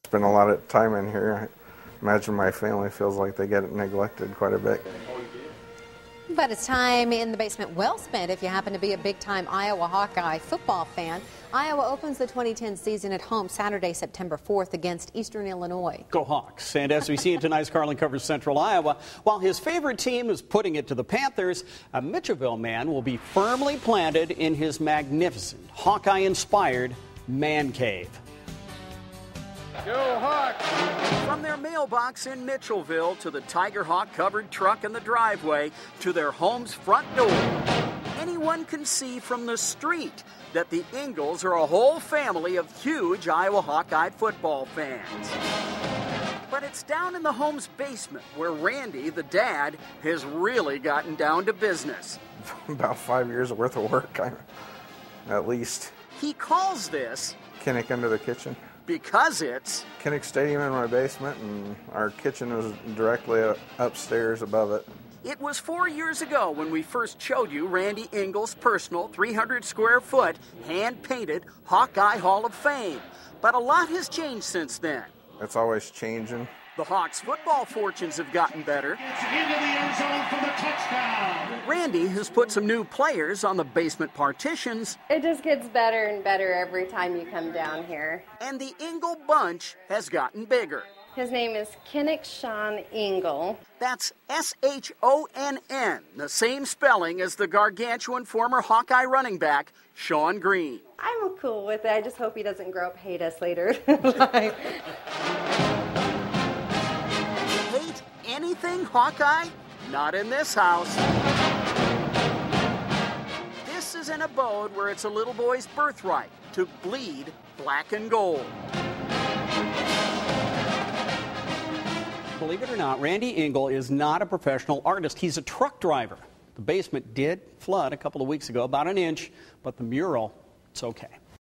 Spend a lot of time in here. I imagine my family feels like they get neglected quite a bit. But it's time in the basement well spent if you happen to be a big-time Iowa Hawkeye football fan. Iowa opens the 2010 season at home Saturday, September 4th against Eastern Illinois. Go Hawks. And as we see in tonight's Karlin covers Central Iowa, while his favorite team is putting it to the Panthers, a Mitchellville man will be firmly planted in his magnificent Hawkeye-inspired man cave. Go Hawks! From their mailbox in Mitchellville to the Tiger Hawk covered truck in the driveway to their home's front door, anyone can see from the street that the Ingalls are a whole family of huge Iowa Hawkeye football fans. But it's down in the home's basement where Randy, the dad, has really gotten down to business. About 5 years worth of work, at least. He calls this Kinnick under the kitchen. Because it's Kinnick Stadium in my basement, and our kitchen is directly upstairs above it. It was 4 years ago when we first showed you Randy Ingalls' personal 300-square-foot, hand-painted Hawkeye Hall of Fame. But a lot has changed since then. It's always changing. The Hawks' football fortunes have gotten better. It's into the end zone for the touchdown. Randy has put some new players on the basement partitions. It just gets better and better every time you come down here. And the Ingle bunch has gotten bigger. His name is Kinnick Sean Ingle. That's S-H-O-N-N, the same spelling as the gargantuan former Hawkeye running back, Sean Green. I'm cool with it. I just hope he doesn't grow up hate us later in life. Hate anything Hawkeye? Not in this house. This is an abode where it's a little boy's birthright to bleed black and gold. Believe it or not, Randy Ingle is not a professional artist. He's a truck driver. The basement did flood a couple of weeks ago, about an inch, but the mural, it's okay.